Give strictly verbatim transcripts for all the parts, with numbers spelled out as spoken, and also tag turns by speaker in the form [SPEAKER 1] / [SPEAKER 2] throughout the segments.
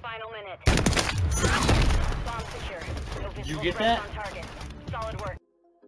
[SPEAKER 1] Final minute. Bomb secure. No
[SPEAKER 2] You
[SPEAKER 1] visible
[SPEAKER 2] get
[SPEAKER 1] threats
[SPEAKER 2] that?
[SPEAKER 1] on target. Solid work.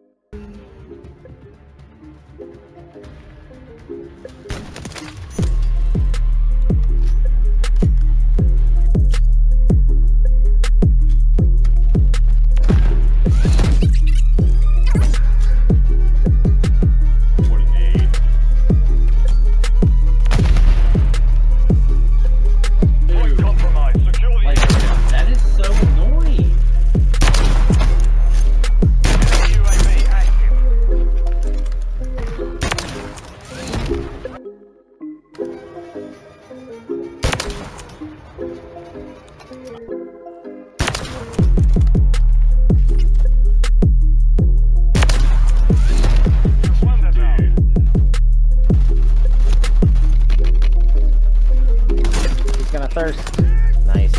[SPEAKER 3] Thirst. Nice.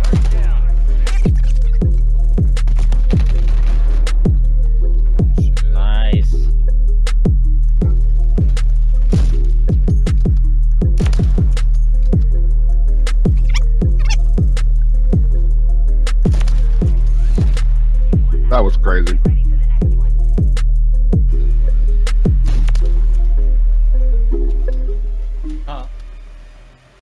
[SPEAKER 3] Nice.
[SPEAKER 4] That was crazy.